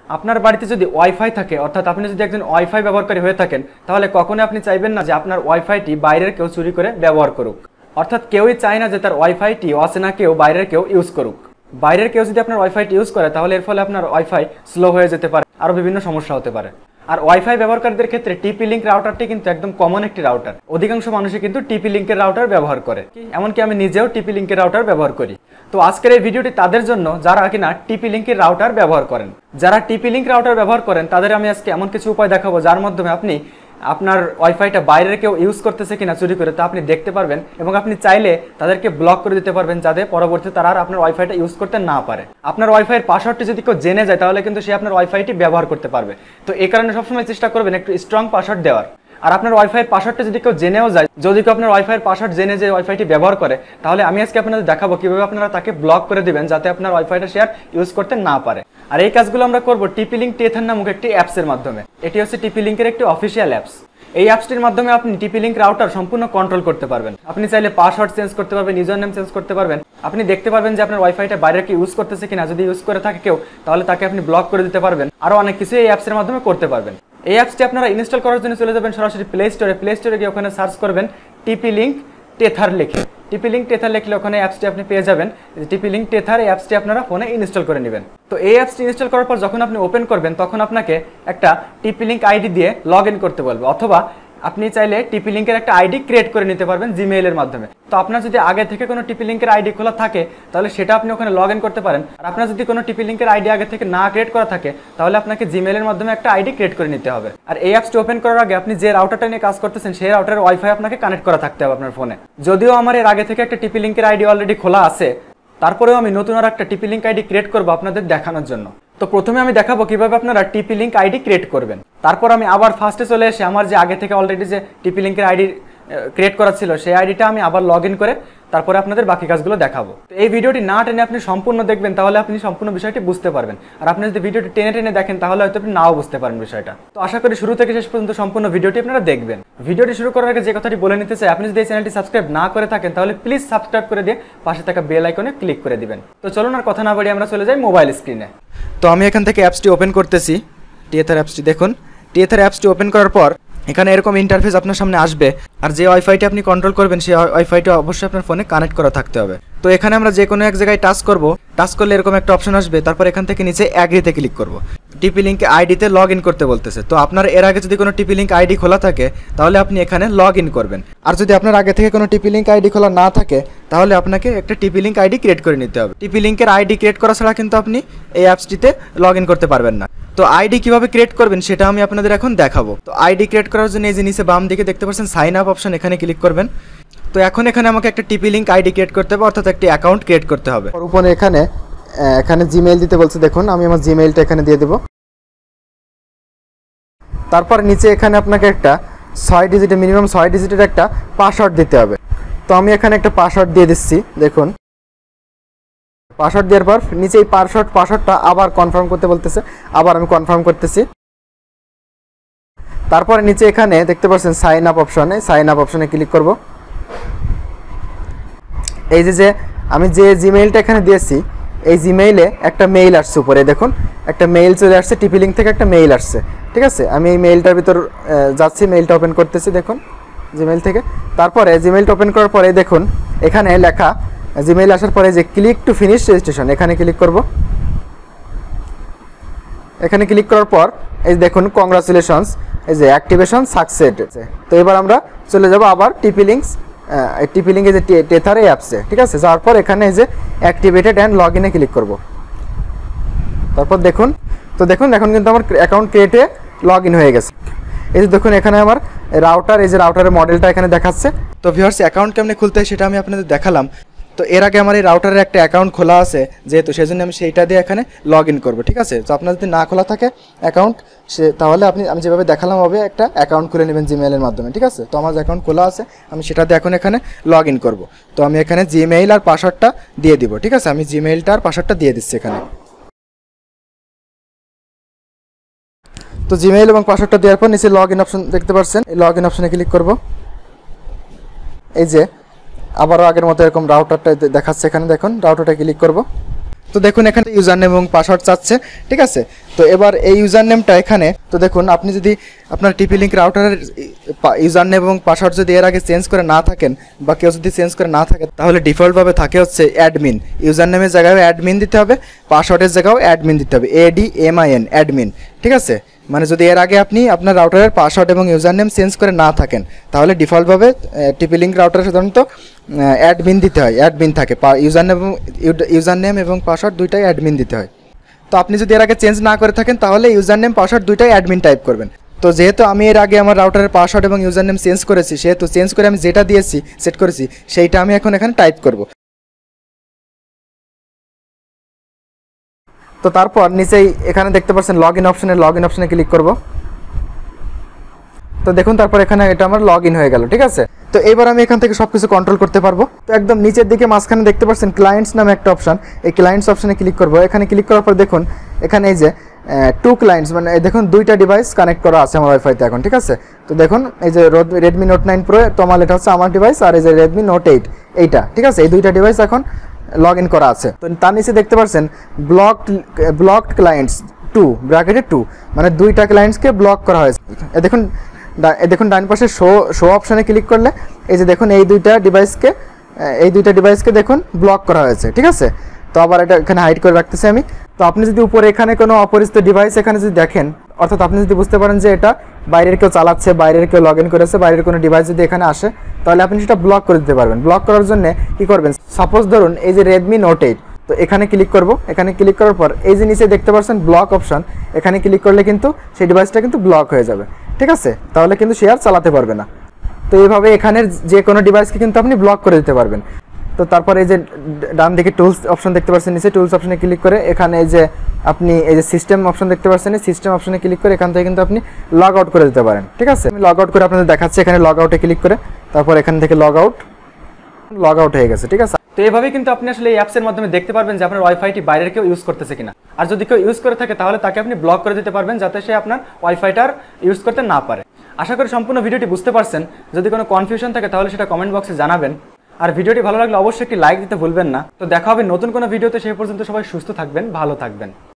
আপনার বাড়িতে যদি ওয়াইফাই থাকে, অর্থাৎ আপনি যদি একজন ওয়াইফাই ব্যবহারকারী হয়ে থাকেন, তাহলে কখনোই আপনি চাইবেন না যে আপনার ওয়াইফাইটি বাইরের কেউ চুরি করে ব্যবহার করুক। অর্থাৎ কেউই চায় না যে তার ওয়াইফাইটি অচেনা কেউ, বাইরের কেউ ইউজ করুক। বাইরের কেউ যদি আপনার ওয়াইফাইটি ইউজ করে তাহলে এর ফলে আপনার ওয়াইফাই স্লো হয়ে যেতে পারে, আরও বিভিন্ন সমস্যা হতে পারে। আর ওয়াইফাই ব্যবহারকারীদের ক্ষেত্রে টিপি লিঙ্ক রাউটারটি কিন্তু একদম কমন একটি রাউটার। অধিকাংশ মানুষই কিন্তু টিপি লিঙ্কের রাউটার ব্যবহার করে, এমনকি আমি নিজেও টিপি লিঙ্কের রাউটার ব্যবহার করি। তো আজকের এই ভিডিওটি তাদের জন্য যারা কিনা টিপি লিঙ্কের রাউটার ব্যবহার করেন। যারা টিপি লিঙ্ক রাউটার ব্যবহার করেন তাদের আমি আজকে এমন কিছু উপায় দেখাবো যার মাধ্যমে আপনি আপনার ওয়াইফাইটা বাইরের কেউ ইউজ করতেছে কিনা চুরি করে তা আপনি দেখতে পারবেন, এবং আপনি চাইলে তাদেরকে ব্লক করে দিতে পারবেন যাতে পরবর্তীতে তারা আর আপনার ওয়াইফাইটা ইউজ করতে না পারে। আপনার ওয়াইফাইয়ের পাসওয়ার্ডটি যদি কেউ জেনে যায় তাহলে কিন্তু সে আপনার ওয়াইফাইটি ব্যবহার করতে পারবে। তো এই কারণে সবসময় চেষ্টা করবেন একটু স্ট্রং পাসওয়ার্ড দেওয়ার। আর আপনার ওয়াইফাইয়ের পাসওয়ার্ডটা যদি কেউ জেনেও যায়, যদি কেউ আপনার ওয়াইফাইয়ের পাসওয়ার্ড জেনে যে ওয়াইফাইটি ব্যবহার করে, তাহলে আমি আজকে আপনাদের দেখাবো কিভাবে আপনারা তাকে ব্লক করে দিবেন যাতে আপনার ওয়াইফাইটা শেয়ার ইউজ করতে না পারে। আর এই কাজগুলো আমরা করবো টিপি লিঙ্ক টেথার নামক একটি অ্যাপসের মাধ্যমে। এটি হচ্ছে টিপি লিঙ্কের একটি অফিসিয়াল অ্যাপস। এই অ্যাপসটির মাধ্যমে আপনি টিপি লিঙ্ক রাউটার সম্পূর্ণ কন্ট্রোল করতে পারবেন। আপনি চাইলে পাসওয়ার্ড চেঞ্জ করতে পারবেন, ইউজার নেম চেঞ্জ করতে পারবেন। আপনি দেখতে পারবেন যে আপনার ওয়াইফাইটা বাইরে কি ইউজ করতেছে কিনা। যদি ইউজ করে থাকে কেউ, তাহলে তাকে আপনি ব্লক করে দিতে পারবেন। আরও অনেক কিছু এই অ্যাপসের মাধ্যমে করতে পারবেন। এই অ্যাপসটি আপনারা ইনস্টল করার জন্য চলে যাবেন সরাসরি প্লে স্টোরে গিয়ে ওখানে সার্চ করবেন টিপি লিঙ্ক টেথার লিখে। টিপি লিঙ্ক টেথার লিখলে ওখানে অ্যাপসটি আপনি পেয়ে যাবেন। টিপি লিঙ্ক টেথার এই অ্যাপসটি আপনারা ফোনে ইনস্টল করে নেবেন। তো এই অ্যাপসটি ইনস্টল করার পর যখন আপনি ওপেন করবেন তখন আপনাকে একটা টিপি লিঙ্ক আইডি দিয়ে লগ ইন করতে বলবে, অথবা আপনি চাইলে টিপি লিঙ্কের একটা আইডি ক্রিয়েট করে নিতে পারবেন জিমেইলের মাধ্যমে। তো আপনার যদি আগে থেকে কোনো টিপি লিঙ্কের আইডি খোলা থাকে তাহলে সেটা আপনি ওখানে লগ ইন করতে পারেন। আর আপনার যদি কোনো টিপি লিঙ্কের আইডি আগে থেকে না ক্রিয়েট করা থাকে তাহলে আপনাকে জিমেইলের মাধ্যমে একটা আইডি ক্রিয়েট করে নিতে হবে। আর এই অ্যাপসটি ওপেন করার আগে আপনি যে রাউটারটা নিয়ে কাজ করতেছেন সেই রাউটারের ওয়াইফাই আপনাকে কানেক্ট করা থাকতে হবে আপনার ফোনে। যদিও আমার এর আগে থেকে একটা টিপি লিঙ্কের আইডি অলরেডি খোলা আছে, তারপরেও আমি নতুন আর একটা টিপি লিঙ্ক আইডি ক্রিয়েট করবো আপনাদের দেখানোর জন্য। তো প্রথমে আমি দেখাবো কিভাবে আপনারা টিপি লিঙ্ক আইডি ক্রিয়েট করবেন। তারপর আমি আবার ফার্স্টে চলে এসে আমার যে আগে থেকে অলরেডি যে টিপি লিঙ্কের আইডি ক্রিয়েট করা ছিল সেই আইডিটা আমি আবার লগ ইন করে তারপরে আপনাদের বাকি কাজগুলো দেখাবো। তো এই ভিডিওটি না টেনে আপনি সম্পূর্ণ দেখবেন, তাহলে আপনি সম্পূর্ণ বিষয়টি বুঝতে পারবেন। আর আপনি যদি ভিডিওটি টেনে টেনে দেখেন তাহলে হয়তো আপনি নাও বুঝতে পারেন বিষয়টা। তো আশা করি শুরু থেকে শেষ পর্যন্ত সম্পূর্ণ ভিডিওটি আপনারা দেখবেন। ভিডিওটি শুরু করার আগে যে কথাটি বলে নিতে চাই, আপনি যদি এই চ্যানেলটি সাবস্ক্রাইব না করে থাকেন তাহলে প্লিজ সাবস্ক্রাইব করে দিয়ে পাশে থাকা বেল আইকনে ক্লিক করে দিবেন। তো চলুন আর কথা না বাড়িয়ে আমরা চলে যাই মোবাইল স্ক্রিনে। তো আমি এখান থেকে অ্যাপসটি ওপেন করতেছি, টেথার অ্যাপসটি। দেখুন, টেথার অ্যাপসটি ওপেন করার পর এখানে এরকম ইন্টারফেস আপনার সামনে আসবে। আর যে ওয়াইফাইটি আপনি কন্ট্রোল করবেন সেই ওয়াইফাইটি অবশ্যই আপনার ফোনে কানেক্ট করা থাকতে হবে। তো এখানে আমরা যে কোনো এক জায়গায় টাচ করব, টাচ করলে এরকম একটা অপশন আসবে। তারপর এখান থেকে নিচে অ্যাগ্রিতে ক্লিক করব। টিপি লিঙ্ক আইডিতে লগ ইন করতে বলতেছে। তো আপনার এর আগে যদি কোনো টিপি লিঙ্ক আইডি খোলা থাকে তাহলে আপনি এখানে লগ ইন করবেন। আর যদি আপনার আগে থেকে কোনো টিপি লিঙ্ক আইডি খোলা না থাকে তাহলে আপনাকে একটা টিপি লিঙ্ক আইডি ক্রিয়েট করে নিতে হবে। টিপি লিঙ্কের আইডি ক্রিয়েট করা ছাড়া কিন্তু আপনি এই অ্যাপসটিতে লগ ইন করতে পারবেন না। তো আইডি কিভাবে ক্রিয়েট করবেন সেটা আমি আপনাদের এখন দেখাবো। তো আইডি ক্রিয়েট করার জন্য এই যে নিচে বাম দিকে দেখতে পাচ্ছেন সাইন আপ অপশন, এখানে ক্লিক করবেন। তো এখন এখানে আমাকে একটা টিপি লিঙ্ক আইডি ক্রিয়েট করতে হবে, অর্থাৎ একটি অ্যাকাউন্ট ক্রিয়েট করতে হবে। উপরে এখানে জিমেইল দিতে বলছে, দেখুন আমি আমার জিমেইলটা এখানে দিয়ে দেব। তারপর নিচে এখানে আপনাকে একটা 6 ডিজিটের মিনিমাম 6 ডিজিটের একটা পাসওয়ার্ড দিতে হবে। তো আমি এখানে একটা পাসওয়ার্ড দিয়ে দিচ্ছি। দেখুন, পাসওয়ার্ড দেওয়ার পর নিচে এই পাসওয়ার্ডটা আবার কনফার্ম করতে বলতেছে, আবার আমি কনফার্ম করতেছি। তারপরে নিচে এখানে দেখতে পাচ্ছেন সাইন আপ অপশনে ক্লিক করব। এই যে আমি যে জিমেইলটা এখানে দিয়েছি এই জিমেইলে একটা মেইল আসছে উপরে, দেখুন একটা মেইল চলে আসছে, টিপি লিঙ্ক থেকে একটা মেইল আসছে। ঠিক আছে, আমি এই মেইলটার ভিতর যাচ্ছি, মেইলটা ওপেন করতেছি। দেখুন জিমেইল থেকে। তারপরে জিমেইলটা ওপেন করার পরে দেখুন এখানে লেখা, জিমেইল আসার পরে যে ক্লিক টু ফিনিশ রেজিস্ট্রেশন, এখানে ক্লিক করব। এখানে ক্লিক করার পর এই দেখুন কংগ্রাচুলেশনস, এই যে অ্যাক্টিভেশন সাকসেস। তো এবার আমরা চলে যাব আবার টিপি লিঙ্কে যে টেথার এই অ্যাপসে। ঠিক আছে, যাওয়ার পর এখানে এই যে অ্যাক্টিভেটেড অ্যান্ড লগ ইনে ক্লিক করব। তারপর দেখুন এখন কিন্তু আমার অ্যাকাউন্ট ক্রিয়েট হয়ে লগ ইন হয়ে গেছে। এই যে দেখুন এখানে আমার রাউটার, এই যে রাউটারের মডেলটা এখানে দেখাচ্ছে। তো ভিউয়ার্স, অ্যাকাউন্ট কেমনে খুলতে হয় সেটা আমি আপনাদের দেখালাম। তো এর আগে আমার এই রাউটারের একটা অ্যাকাউন্ট খোলা আছে যেহেতু, সেজন্য আমি সেইটা দিয়ে এখানে লগ ইন করবো। ঠিক আছে, তো আপনার যদি না খোলা থাকে অ্যাকাউন্ট তাহলে আমি যেভাবে দেখালাম হবে একটা অ্যাকাউন্ট খুলে নেবেন জিমেইলের মাধ্যমে। ঠিক আছে, তো আমার অ্যাকাউন্ট খোলা আছে, আমি সেটা দিয়ে এখন এখানে লগ ইন করবো। তো আমি এখানে জিমেইল আর পাসওয়ার্ডটা দিয়ে দিব। ঠিক আছে, আমি জিমেইলটা আর পাসওয়ার্ডটা দিয়ে দিচ্ছি এখানে। তো জিমেইল এবং পাসওয়ার্ডটা দেওয়ার পর নিচে লগ ইন অপশন দেখতে পাচ্ছেন, এই লগ ইন অপশনে ক্লিক করব। এই যে আবারও আগের মতো এরকম রাউটারটা দেখাচ্ছে এখানে, দেখুন রাউটারটা ক্লিক করব। তো দেখুন এখানে ইউজার নেম এবং পাসওয়ার্ড চাচ্ছে, ঠিক আছে। তো এবার এই ইউজার নেমটা এখানে, তো দেখুন আপনি যদি আপনার টিপি লিঙ্ক রাউটারের ইউজার নেম এবং পাসওয়ার্ড যদি এর আগে চেঞ্জ করে না থাকেন বা কেউ যদি চেঞ্জ করে না থাকে, তাহলে ডিফল্টভাবে থাকে হচ্ছে অ্যাডমিন। ইউজার নেমের জায়গায় অ্যাডমিন দিতে হবে, পাসওয়ার্ডের জায়গাও অ্যাডমিন দিতে হবে, ADMIN অ্যাডমিন, ঠিক আছে। মানে যদি এর আগে আপনি আপনার রাউটারের পাসওয়ার্ড এবং ইউজার নেম চেঞ্জ করে না থাকেন, তাহলে ডিফল্টভাবে টিপি লিঙ্ক রাউটারে সাধারণত অ্যাডমিন দিতে হয়, অ্যাডমিন থাকে, ইউজার নেম এবং পাসওয়ার্ড দুইটাই অ্যাডমিন দিতে হয়। তো আপনি যদি এর আগে চেঞ্জ না করে থাকেন, তাহলে ইউজার নেম পাসওয়ার্ড দুইটাই অ্যাডমিন টাইপ করবেন। তো যেহেতু আমি এর আগে আমার রাউটারের পাসওয়ার্ড এবং ইউজার নেম চেঞ্জ করেছি, সেহেতু চেঞ্জ করে আমি যেটা দিয়েছি সেট করেছি সেইটা আমি এখন এখানে টাইপ করব। তো তারপর নিচেই এখানে দেখতে পাচ্ছেন লগ ইন অপশনে ক্লিক করব। তো দেখুন তারপর এখানে এটা আমার লগ ইন হয়ে গেল, ঠিক আছে। তো এবার আমি এখান থেকে সব কিছু কন্ট্রোল করতে পারবো। তো একদম নিচের দিকে মাঝখানে দেখতে পাচ্ছেন ক্লায়েন্টস নামে একটা অপশন, এই ক্লায়েন্টস অপশনে ক্লিক করব। এখানে ক্লিক করার পর দেখুন এখানে এই যে 2 ক্লায়েন্টস, মানে দেখুন 2টা ডিভাইস কানেক্ট করা আছে আমার ওয়াইফাইতে এখন, ঠিক আছে। তো দেখুন এই যে Redmi Note 9 Pro Tomal, এটা হচ্ছে আমার ডিভাইস, আর এই যে Redmi Note 8 এইটা, ঠিক আছে। এই 2টা ডিভাইস এখন লগ ইন করা আছে। তো তার নিচে দেখতে পাচ্ছেন ব্লকড ক্লায়েন্টস 2 ব্র্যাকেটে 2, মানে 2টা ক্লায়েন্টসকে ব্লক করা হয়েছে। দেখুন ডান পাশে শো অপশনে ক্লিক করলে এই যে দেখুন এই দুইটা ডিভাইসকে দেখুন ব্লক করা হয়েছে, ঠিক আছে। তো আবার এটা এখানে হাইড করে রাখতেছি আমি। তো আপনি যদি উপরে এখানে কোনো অপরিচিত ডিভাইস এখানে যদি দেখেন, অর্থাৎ আপনি যদি বুঝতে পারেন যে এটা বাইরের কেউ চালাচ্ছে, বাইরের কেউ লগ ইন করেছে, বাইরের কোনো ডিভাইস যদি এখানে আসে, তাহলে আপনি সেটা ব্লক করে দিতে পারবেন। ব্লক করার জন্য কী করবেন, সাপোজ ধরুন এই যে Redmi Note 8, তো এখানে ক্লিক করব। এখানে ক্লিক করার পর এই যে নিচে দেখতে পাচ্ছেন ব্লক অপশন, এখানে ক্লিক করলে কিন্তু সেই ডিভাইসটা কিন্তু ব্লক হয়ে যাবে, ঠিক আছে। তাহলে কিন্তু সে আর চালাতে পারবে না। তো এইভাবে এখানের যে কোনো ডিভাইসকে কিন্তু আপনি ব্লক করে দিতে পারবেন। তো তারপর এই যে ডান দিকে টুলস অপশন দেখতে পাচ্ছেন, নিচে টুলস অপশনে ক্লিক করে এখানে এই যে আপনি এই যে সিস্টেম অপশন দেখতে পাচ্ছেন, এই সিস্টেম অপশনে ক্লিক করে এখান থেকে কিন্তু আপনি লগ আউট করে দিতে পারেন, ঠিক আছে। আমি লগ আউট করে আপনাদের দেখাচ্ছি। এখানে লগ আউটে ক্লিক করে তারপর এখান থেকে লগ আউট হয়ে গেছে, ঠিক আছে। তো এইভাবেই কিন্তু আপনি আসলে এই অ্যাপসের মাধ্যমে দেখতে পারবেন যে আপনার ওয়াইফাইটি বাইরের কেউ ইউজ করতেছে কিনা। আর যদি কেউ ইউজ করে থাকে তাহলে তাকে আপনি ব্লক করে দিতে পারবেন, যাতে সে আপনার ওয়াইফাইটার ইউজ করতে না পারে। আশা করি সম্পূর্ণ ভিডিওটি বুঝতে পারছেন। যদি কোনো কনফিউশন থাকে তাহলে সেটা কমেন্ট বক্সে জানাবেন। আর ভিডিওটি ভালো লাগলে অবশ্যই একটি লাইক দিতে ভুলবেন না। তো দেখা হবে নতুন কোনো ভিডিওতে, সেই পর্যন্ত সবাই সুস্থ থাকবেন, ভালো থাকবেন।